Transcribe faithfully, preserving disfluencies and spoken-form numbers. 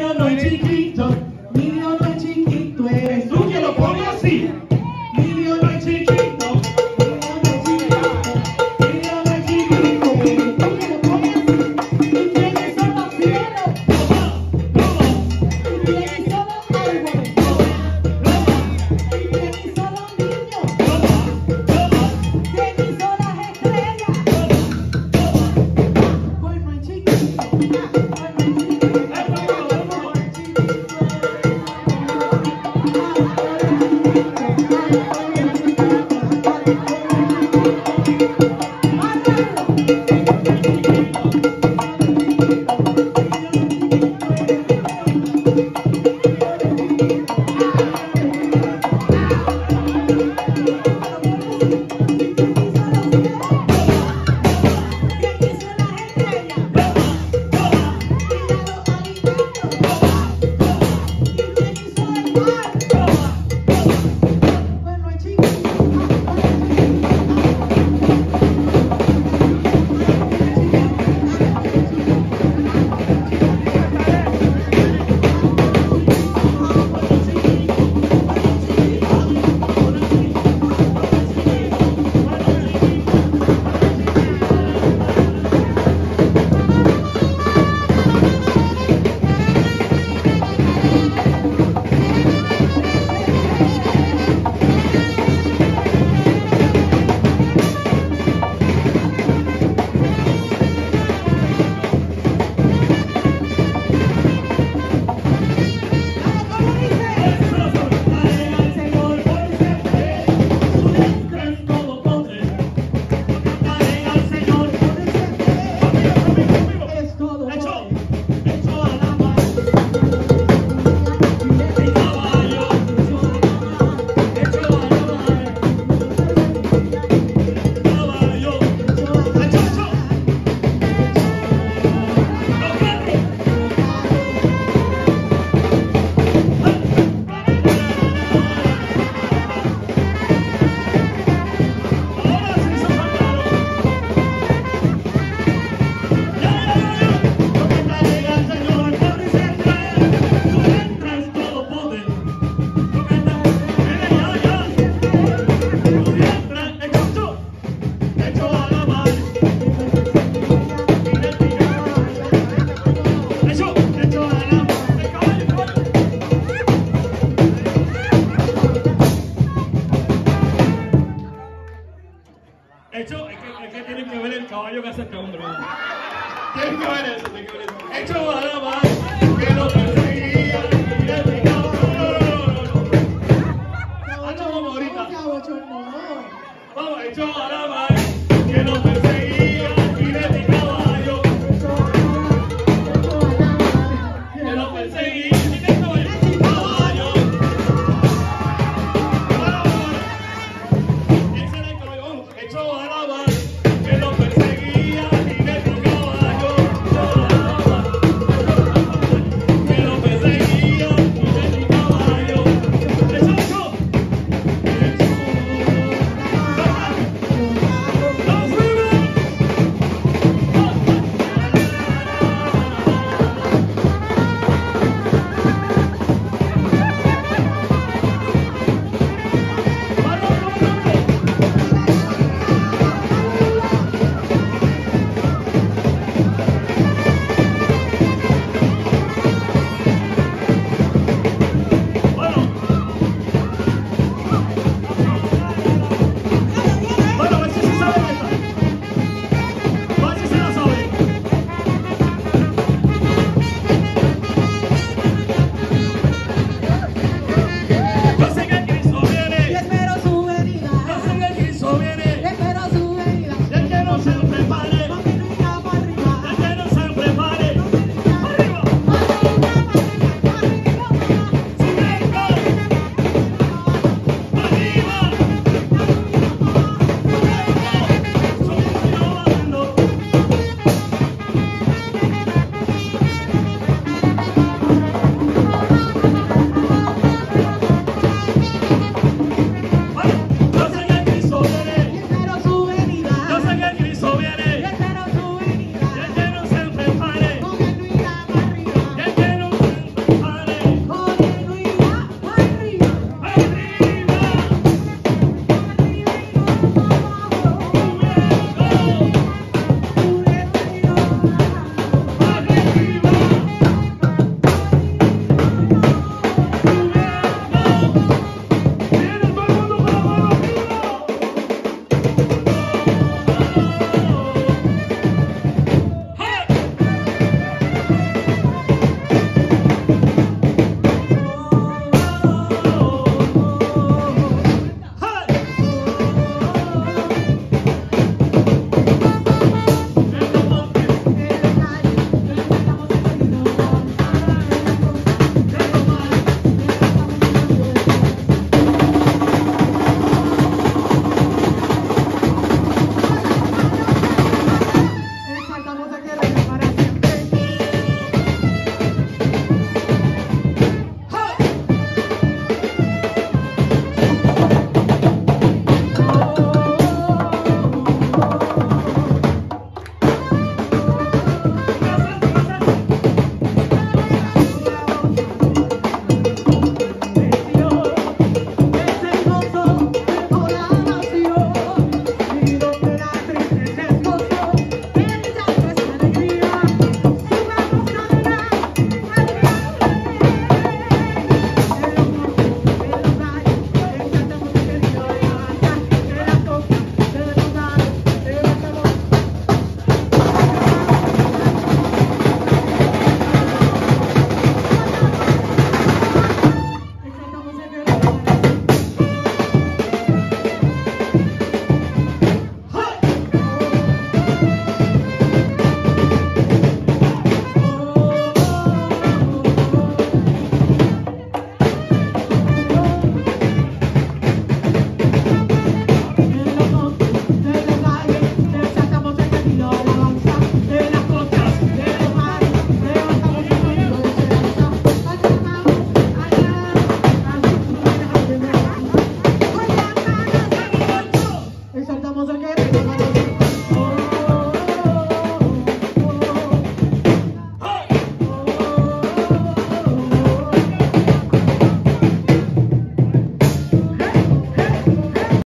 Dios no es chiquito, mi Dios no es chiquito, eres tú que lo pones así. Mi Dios no es chiquito, mi Dios no es chiquito, mi Dios no es chiquito, eres tú que lo pones así. ¿Y quiénes son los cielos? ¿Y quiénes son los árboles? ¿Y quiénes son los niños? ¿Quiénes son las estrellas? Pues no es chiquito, pues no es chiquito. Hecho, es que, es que tienen que ver el caballo que hace este hombre. Tienen que ver eso, tienen que ver eso. Hecho,